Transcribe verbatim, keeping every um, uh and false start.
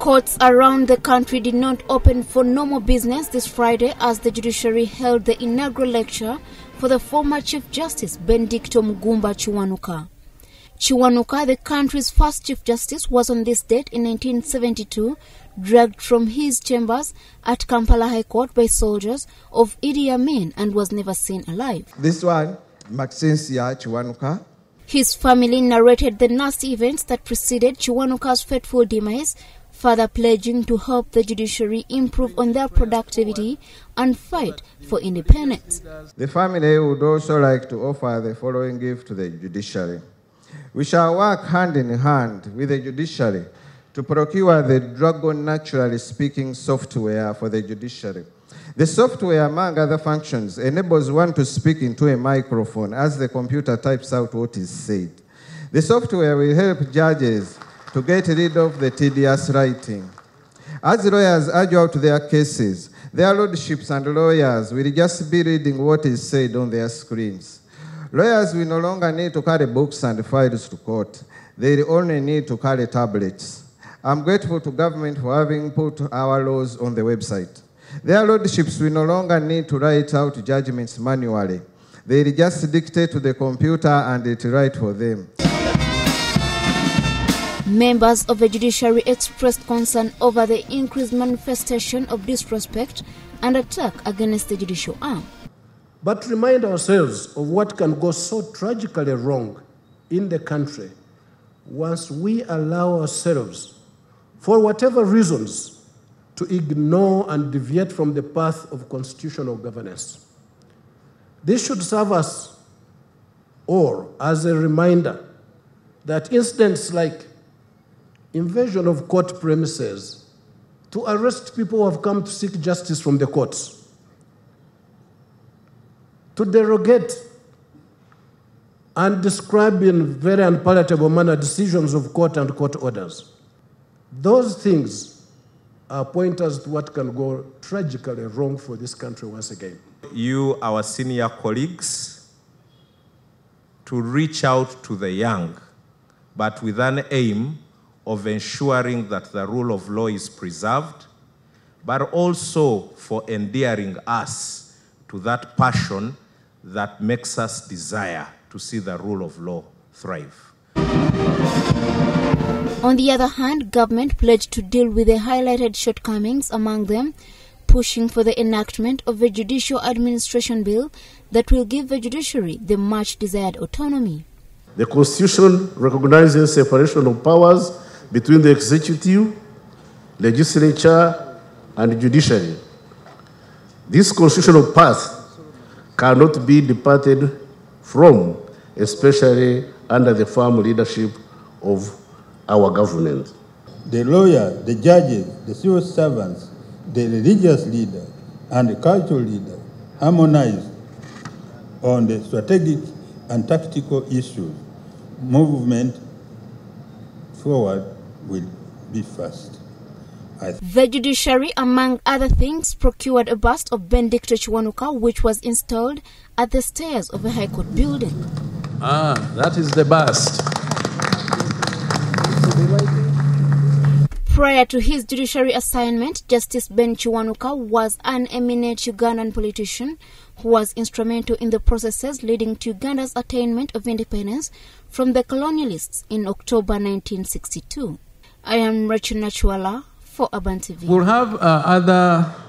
Courts around the country did not open for normal business this Friday as the judiciary held the inaugural lecture for the former Chief Justice Benedicto Mugumba Kiwanuka. Kiwanuka, the country's first Chief Justice, was on this date in nineteen seventy-two dragged from his chambers at Kampala High Court by soldiers of Adi Amin and was never seen alive. This one, Maxensia Kiwanuka. His family narrated the nasty events that preceded Kiwanuka's fateful demise, further pledging to help the judiciary improve on their productivity and fight for independence. The family would also like to offer the following gift to the judiciary. We shall work hand in hand with the judiciary to procure the Dragon Naturally Speaking software for the judiciary. The software, among other functions, enables one to speak into a microphone as the computer types out what is said. The software will help judges to get rid of the tedious writing. As lawyers argue out their cases, their lordships and lawyers will just be reading what is said on their screens. Lawyers will no longer need to carry books and files to court. They will only need to carry tablets. I'm grateful to government for having put our laws on the website. Their lordships will no longer need to write out judgments manually. They will just dictate to the computer and it will write for them. Members of the judiciary expressed concern over the increased manifestation of disrespect and attack against the judicial arm. But remind ourselves of what can go so tragically wrong in the country once we allow ourselves, for whatever reasons, to ignore and deviate from the path of constitutional governance. This should serve us all as a reminder that incidents like invasion of court premises to arrest people who have come to seek justice from the courts, to derogate and describe in very unpalatable manner decisions of court and court orders. Those things are pointers to what can go tragically wrong for this country once again. You, our senior colleagues, to reach out to the young, but with an aim of ensuring that the rule of law is preserved, but also for endearing us to that passion that makes us desire to see the rule of law thrive. On the other hand, government pledged to deal with the highlighted shortcomings, among them pushing for the enactment of a judicial administration bill that will give the judiciary the much-desired autonomy. The Constitution recognizes separation of powers between the executive, legislature, and judiciary. This constitutional path cannot be departed from, especially under the firm leadership of our government. The lawyer, the judges, the civil servants, the religious leader, and the cultural leader harmonize on the strategic and tactical issues. Movement forward will be fast. The judiciary, among other things, procured a bust of Benedicto Kiwanuka, which was installed at the stairs of the High Court building. Ah, that is the bust. Prior to his judiciary assignment, Justice Ben Kiwanuka was an eminent Ugandan politician who was instrumental in the processes leading to Uganda's attainment of independence from the colonialists in October nineteen sixty-two. I am Rachel Nachwala for Urban T V. We'll have uh, other